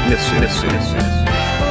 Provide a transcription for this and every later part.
Misfits.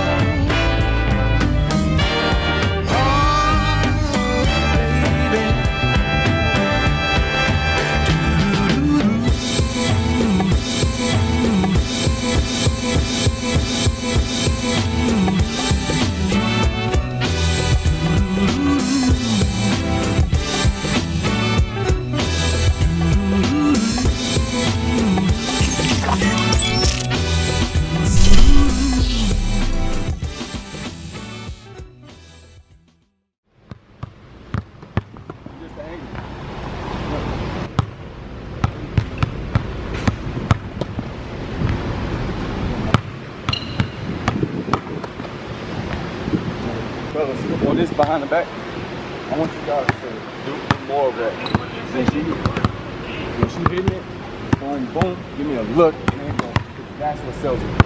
Fellas, on this behind the back, I want you guys to do more of that. When she hitting it, boom, boom, give me a look, and then go. That's what sells it.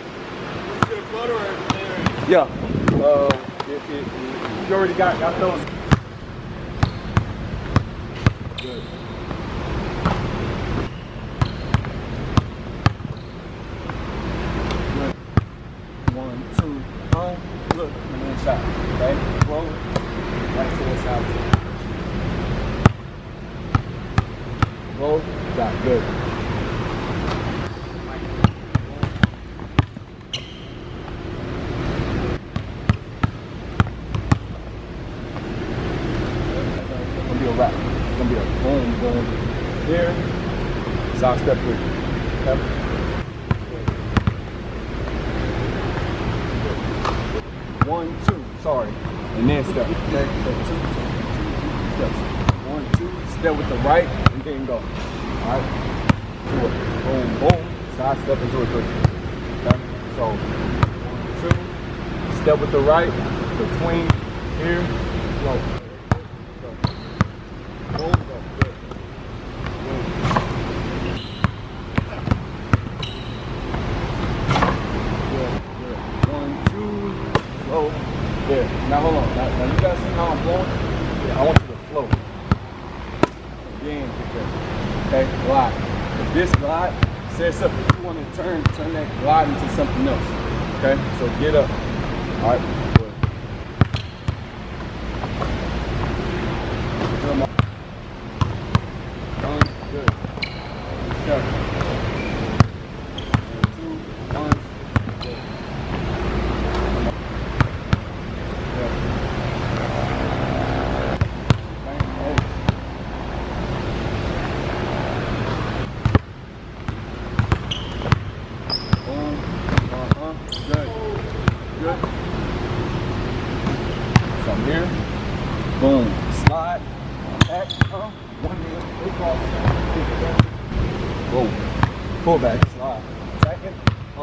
Yeah. You already got those. Good. Good. 1, 2, home, look, and then shot. Okay? Roll it. Right to the side. Roll. Got good. It's gonna be a wrap. It's gonna be a boom, boom. Here. Side step 3. Okay? 1, 2. Sorry. And then step. Okay? So 2 steps. 1, 2. Step with the right and then go. Alright? Boom, boom. Side step into a 3. Okay? So 1, 2. Step with the right. Between here. Go. Boom, go. Good. Boom. Good, good. 1, 2. Slow. There. Now hold on. Now you guys see how I'm blowing? Yeah, I want you to flow. Again, okay? Glide. If this glide sets up, if you want to turn that glide into something else. Okay? So get up. Alright. Good. Good. Step. 2, 1. Good. Good. From here, boom, slide, back, one hand, boom, pull back, slide, second,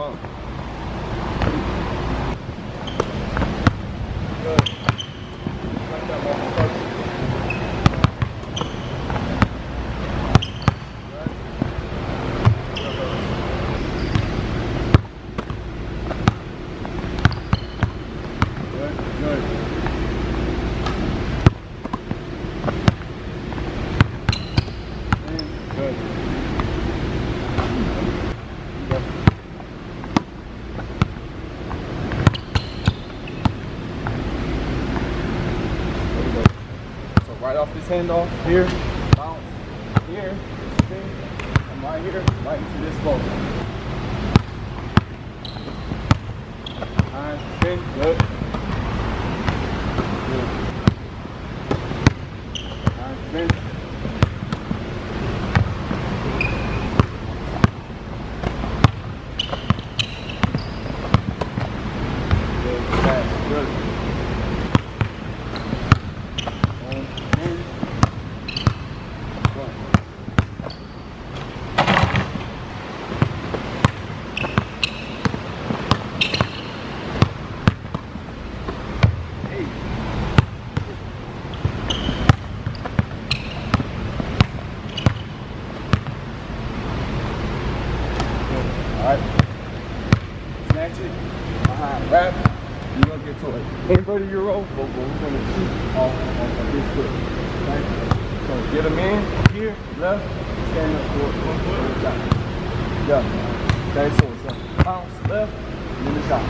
good. Like that one first. Good. Good. So right off this handoff, here, bounce, here, spin, I'm right here, right into this flow. Alright, spin, good. Spin. Good, fast, good. Alright. Snatch it. Behind wrap. You're going to get to it. Invert your roll, but we're going to shoot off of this foot. Okay? So get them in. Here, left. Stand up for it. Yeah. Okay, so it's a bounce left. And then it's shot.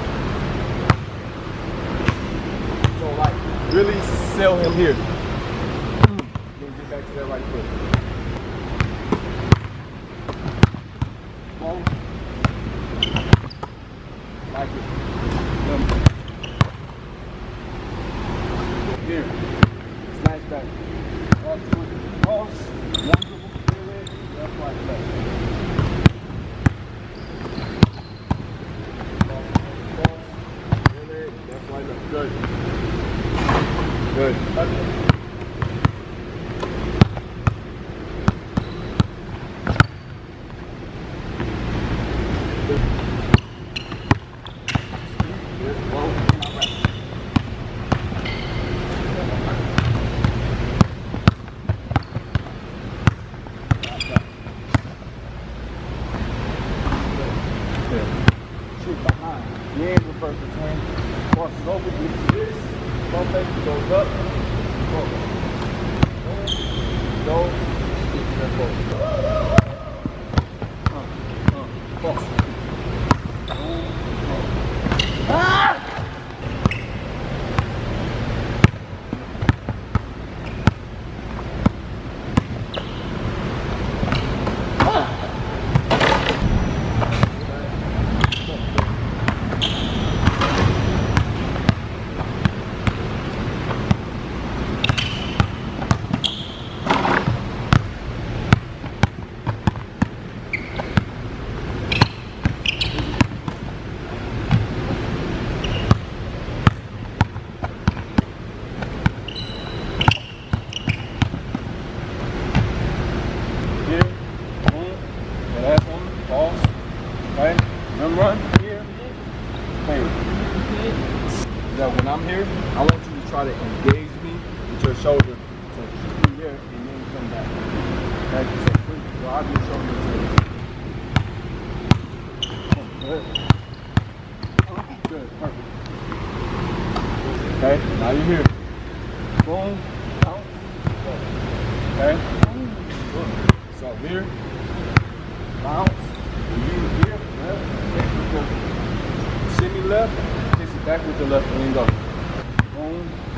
So like, really sell him here. Then get back to that right foot. Whoa. Like it. Here. Nice back. Cross, one dribble, left, right, left. Good. Good. Shoot behind. You ain't reverse the swing. Crosses over, gets this. Bump fake, goes up. Go. Get to that ball. Cross. Ah! Run here. Hey. That when I'm here, I want you to try to engage me with your shoulder. So keep me there and then come back. Okay? So I'll be showing you. Good. Good. Perfect. Okay? Now you're here. Boom. Out. Okay? So here. Bounce. Here. Shimmy left, kiss it back with the left and then go. Boom.